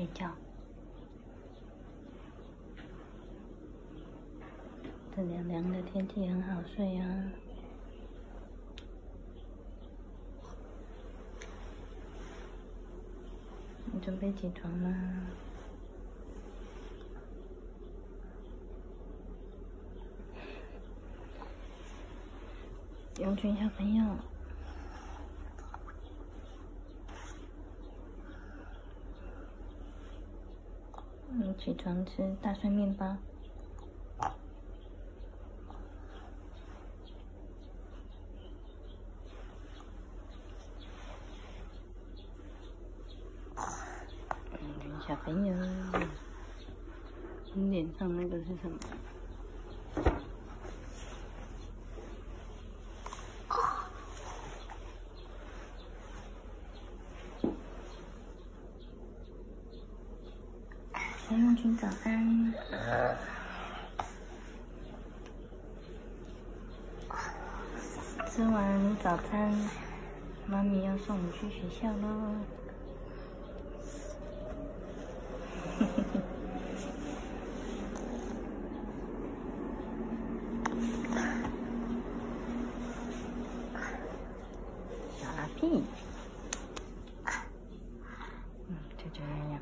觉。这凉凉的天气很好睡啊。你准备起床吗？永群小朋友，起床吃大蒜面包。小朋友，你脸上那个是什么？小永群早安。吃完早餐，妈咪要送你去学校喽。小阿屁，就这样。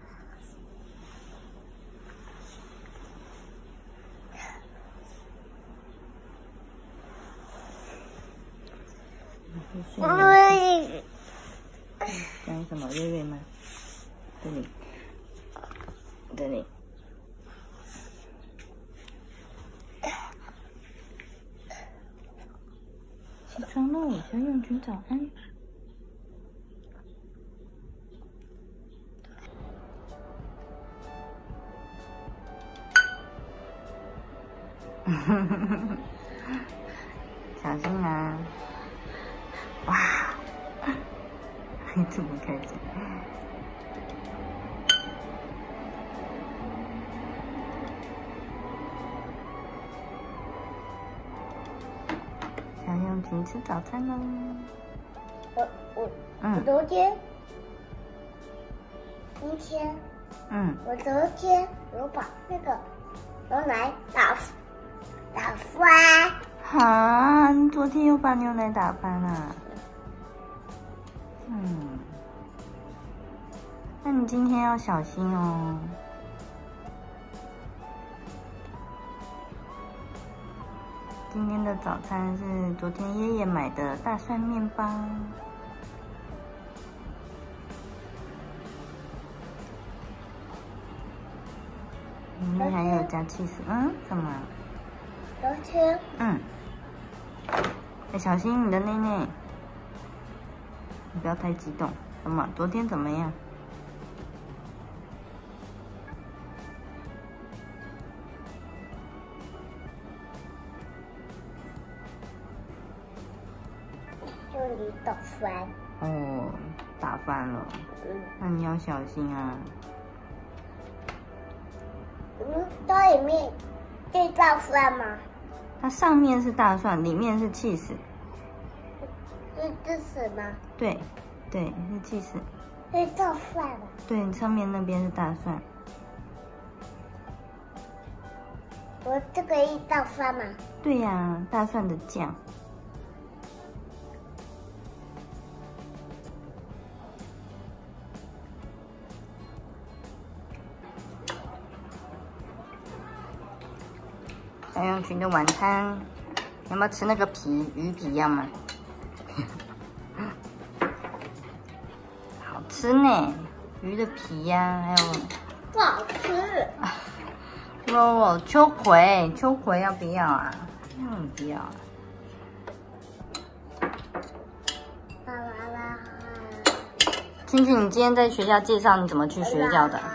讲什么？瑞瑞吗？这里，这里。起床喽，小永群早安。小心啊！哇，你这么开心！小永群吃早餐喽。 我昨天，今天，我昨天有把那个牛奶打翻。 哈，你昨天又把牛奶打翻了。那你今天要小心哦。今天的早餐是昨天爷爷买的大蒜面包，里面还有加起司。什么？ 昨天。 小心你的内内，你不要太激动。什么？昨天怎么样？ 就你打翻。 哦，打翻了。那你要小心啊。 它里面是大蒜吗？ 它上面是大蒜，里面是起司。 是什么？ 对，是起司。 是大蒜吗？ 对，上面那边是大蒜。 我这个是大蒜吗？ 对呀，大蒜的酱。小永群的晚餐，要不要吃那个皮？鱼皮要吗？好吃呢，鱼的皮呀，还有不好吃。 肉秋葵要不要啊？不要啊。青青，你今天在学校介绍你怎么去学校的？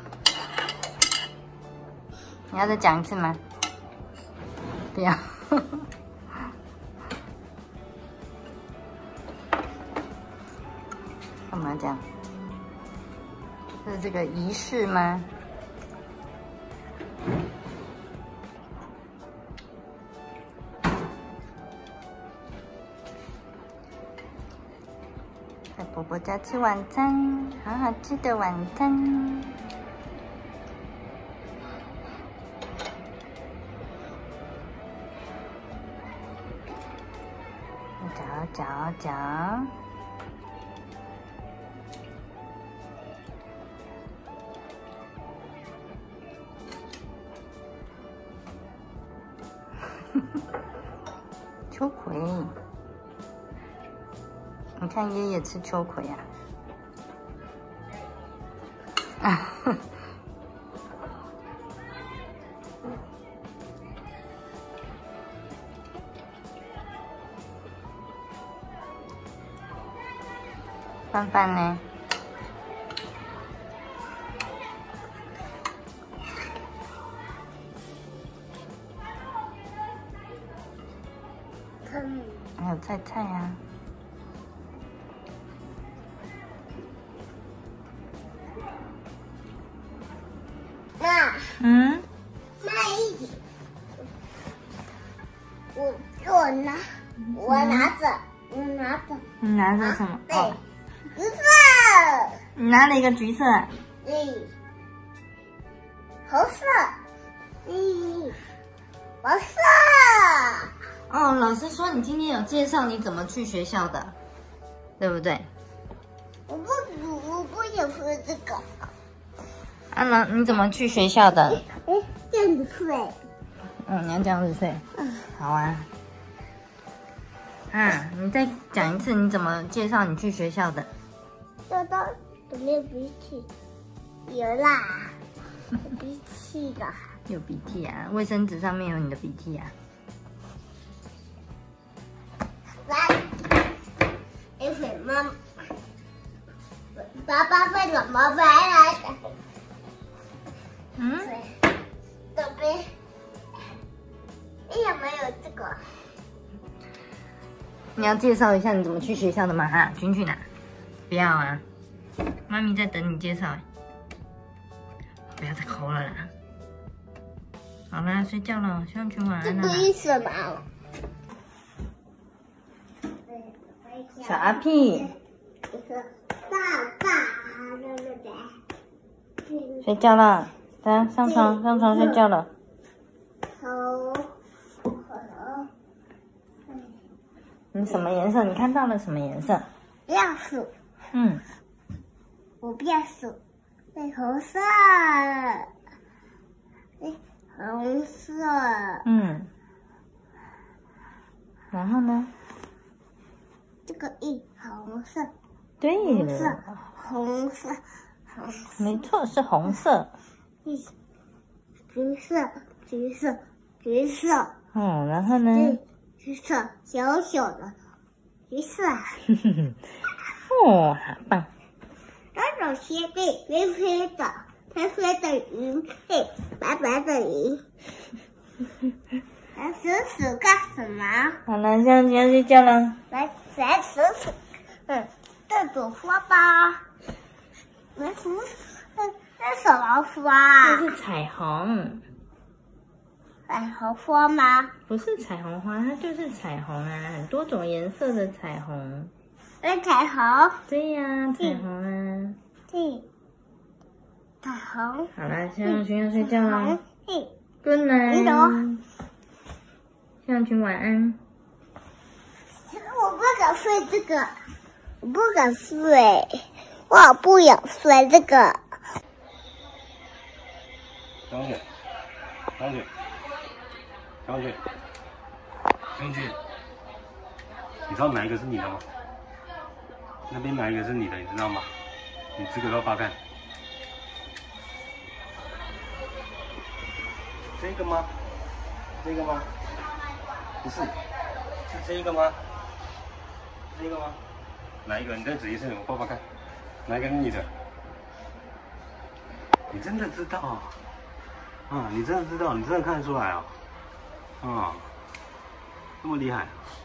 你要再讲一次吗？不要。干嘛这样？是这个仪式吗？在伯伯家吃晚餐，好好吃的晚餐。 搅。秋葵，你看爷爷吃秋葵啊！啊，拌饭呢？还有菜啊。 妈。 嗯。 慢一点。我拿着。 你拿着什么？ 对，橘色。 你拿了一个橘色。 红色。黄色。 哦，老师说你今天有介绍你怎么去学校的，对不对？ 我不想说这个。 啊，你怎么去学校的？ 这样子睡。 你要这样子睡。好啊。你再讲一次，你怎么介绍你去学校的？ 有没有鼻涕？有啦，有鼻涕的。 有鼻涕啊？卫生纸上面有你的鼻涕啊？ 来，一会爸爸会怎么回来的？这边，有没有这个？ 你要介绍一下你怎么去学校的吗？君君啊，不要啊，妈咪在等你介绍。不要再抠了啦。好啦，睡觉了，希望君晚安了。 这是什么？ 小阿屁。睡觉了，来上床睡觉了。你什么颜色？你看到了什么颜色？ 不要数。我不要数。红色。红色。 然后呢？ 这个红色。 对了。 红色。 没错，是红色。 橘色。 然后呢？ 橘色，小小的橘色。 好棒。 那种鞋背飞飞的云配白白的云。来数数干什么？ 好了，现在要睡觉了。 来数数，这朵花吧。来数，这什么花？ 这是彩虹。 彩虹花吗？ 不是彩虹花，它就是彩虹啊，很多种颜色的彩虹。 彩虹。 对呀，彩虹啊。 对。彩虹。 好了，向君要睡觉了。Good night。向君晚安。 我不敢睡这个，我不敢睡，我不想睡这个。 张俊，你知道哪一个是你的吗？那边哪一个是你的，你知道吗？你指给爸爸看。这个吗？这个吗？不是，是这个吗？这个吗？哪一个？你再指一次，我爸爸看，哪一个是你的？你真的知道啊？你真的知道，你真的看得出来啊？这么厉害。